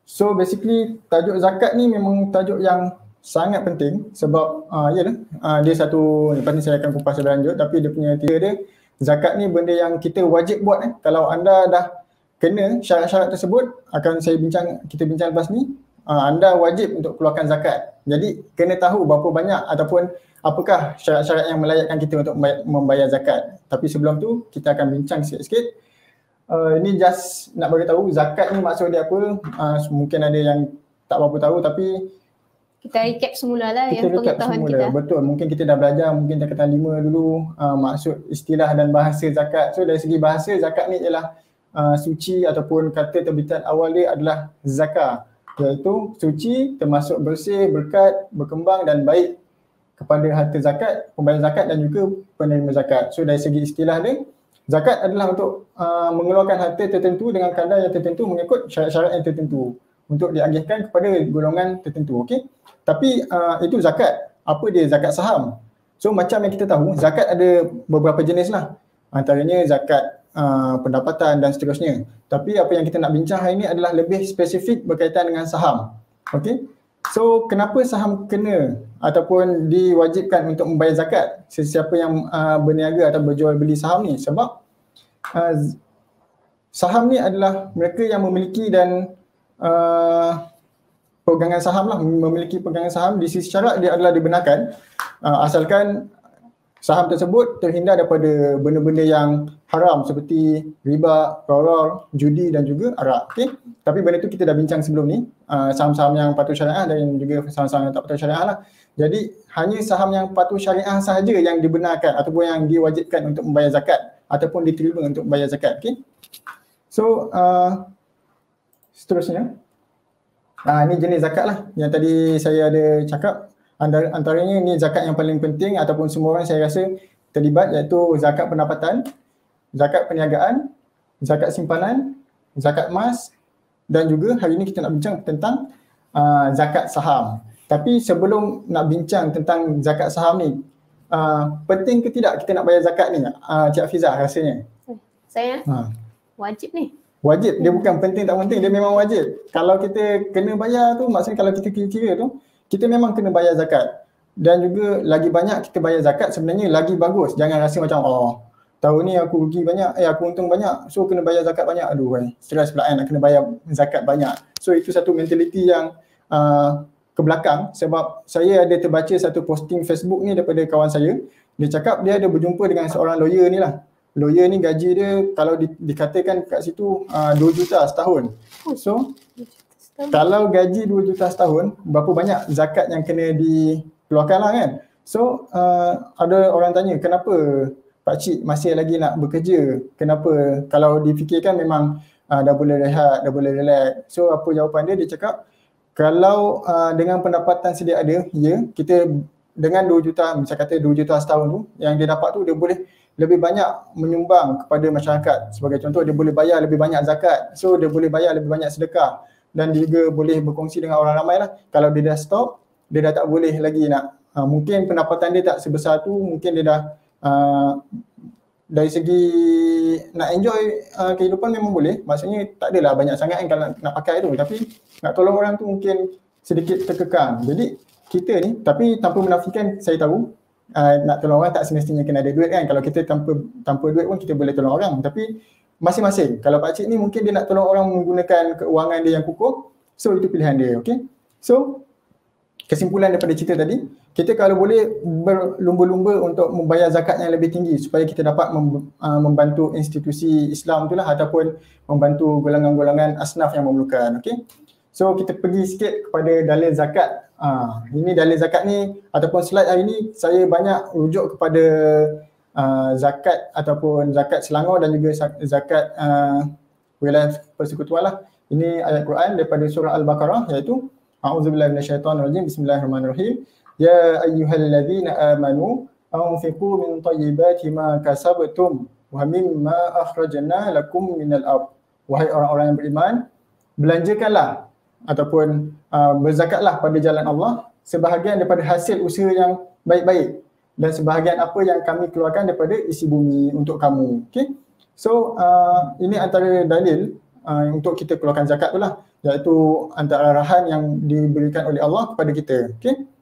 So basically tajuk zakat ni memang tajuk yang sangat penting sebab dia satu, lepas ni saya akan kupas lebih lanjut, tapi dia punya tiga dia, zakat ni benda yang kita wajib buat. Kalau anda dah kena syarat-syarat tersebut, kita bincang lepas ni, anda wajib untuk keluarkan zakat. Jadi kena tahu berapa banyak ataupun apakah syarat-syarat yang melayakkan kita untuk membayar zakat. Tapi sebelum tu kita akan bincang sikit-sikit. Ini just nak beritahu zakat ni maksud dia apa. Mungkin ada yang tak berapa tahu, tapi kita recap semula lah yang pengetahuan kita. Betul, mungkin kita dah belajar mungkin tingkatan 5 dulu maksud istilah dan bahasa zakat. So dari segi bahasa, zakat ni ialah suci ataupun kata terbitan awal dia adalah zakah, iaitu suci, termasuk bersih, berkat, berkembang dan baik kepada harta zakat, pembayar zakat dan juga penerima zakat. So dari segi istilah dia, zakat adalah untuk mengeluarkan harta tertentu dengan kadar yang tertentu mengikut syarat-syarat yang tertentu untuk diagihkan kepada golongan tertentu. Okey. Tapi itu zakat. Apa dia zakat saham? So macam yang kita tahu, zakat ada beberapa jenis lah. Antaranya zakat pendapatan dan seterusnya. Tapi apa yang kita nak bincang hari ini adalah lebih spesifik berkaitan dengan saham. Okey. So kenapa saham kena ataupun diwajibkan untuk membayar zakat? Sesiapa yang berniaga atau berjual beli saham ni, sebab saham ni adalah mereka yang memiliki dan pegangan saham lah, memiliki pegangan saham di sisi syarak dia adalah dibenarkan asalkan saham tersebut terhindar daripada benda-benda yang haram seperti riba, gharar, judi dan juga arak. Okay? Tapi benda tu kita dah bincang sebelum ni, saham-saham yang patuh syariah dan juga saham-saham yang tak patuh syariah lah. Jadi hanya saham yang patuh syariah sahaja yang dibenarkan ataupun yang diwajibkan untuk membayar zakat ataupun diterima untuk membayar zakat. Okay? So seterusnya, ini jenis zakat lah yang tadi saya ada cakap. Antaranya ni zakat yang paling penting ataupun semua orang saya rasa terlibat, iaitu zakat pendapatan, zakat perniagaan, zakat simpanan, zakat emas dan juga hari ini kita nak bincang tentang zakat saham. Tapi sebelum nak bincang tentang zakat saham ni, penting ke tidak kita nak bayar zakat ni, Cik Hafizah rasanya? Saya wajib ni. Wajib, dia bukan penting tak penting, dia memang wajib. Kalau kita kena bayar tu, maksudnya kalau kita kira-kira tu, kita memang kena bayar zakat. Dan juga lagi banyak kita bayar zakat sebenarnya lagi bagus. Jangan rasa macam tahun ni aku rugi banyak, aku untung banyak, so kena bayar zakat banyak. Aduh, stres pula nak kena bayar zakat banyak. So itu satu mentaliti yang ke belakang, sebab saya ada terbaca satu posting Facebook ni daripada kawan saya. Dia cakap dia ada berjumpa dengan seorang lawyer ni lah. Lawyer ni gaji dia kalau dikatakan kat situ 2 juta setahun. So kalau gaji 2 juta setahun, berapa banyak zakat yang kena dikeluarkan lah kan. So ada orang tanya, kenapa pakcik masih lagi nak bekerja? Kenapa? Kalau difikirkan memang dah boleh rehat, dah boleh relax. So apa jawapan dia? Dia cakap kalau dengan pendapatan sedia ada, kita dengan 2 juta, misal kata 2 juta setahun tu, yang dia dapat tu dia boleh lebih banyak menyumbang kepada masyarakat. Sebagai contoh, dia boleh bayar lebih banyak zakat. So dia boleh bayar lebih banyak sedekah. Dan juga boleh berkongsi dengan orang ramai lah. Kalau dia dah stop, dia dah tak boleh lagi nak, mungkin pendapatan dia tak sebesar tu, mungkin dia dah dari segi nak enjoy kehidupan memang boleh, maksudnya tak adalah banyak sangat kan kalau nak pakai tu, tapi nak tolong orang tu mungkin sedikit terkekang. Jadi kita ni, tapi tanpa menafikan, saya tahu nak tolong orang tak semestinya kena ada duit kan. Kalau kita tanpa duit pun kita boleh tolong orang, tapi masing-masing. Kalau pakcik ni mungkin dia nak tolong orang menggunakan keuangan dia yang kukuh, so itu pilihan dia. Okay? So kesimpulan daripada cerita tadi, kita kalau boleh berlumba-lumba untuk membayar zakat yang lebih tinggi supaya kita dapat membantu institusi Islam itulah ataupun membantu golongan-golongan asnaf yang memerlukan. Okay? So kita pergi sikit kepada dalil zakat. Ini dalil zakat ni ataupun slide hari ni saya banyak rujuk kepada zakat ataupun zakat Selangor dan juga zakat wilayah persekutuan lah. Ini ayat Quran daripada surah Al-Baqarah, iaitu A'udzubillahi minasyaitonirrajim, bismillahirrahmanirrahim. Ya ayyuhalladzina amanu anfiqu min thayyibati ma kasabtum wa mimma akhrajna lakum minal ardh. Wahai orang-orang yang beriman, belanjakanlah ataupun berzakatlah pada jalan Allah sebahagian daripada hasil usaha yang baik-baik dan sebahagian apa yang kami keluarkan daripada isi bumi untuk kamu. Okay? So ini antara dalil untuk kita keluarkan zakat tu lah, iaitu antara arahan yang diberikan oleh Allah kepada kita. Okey.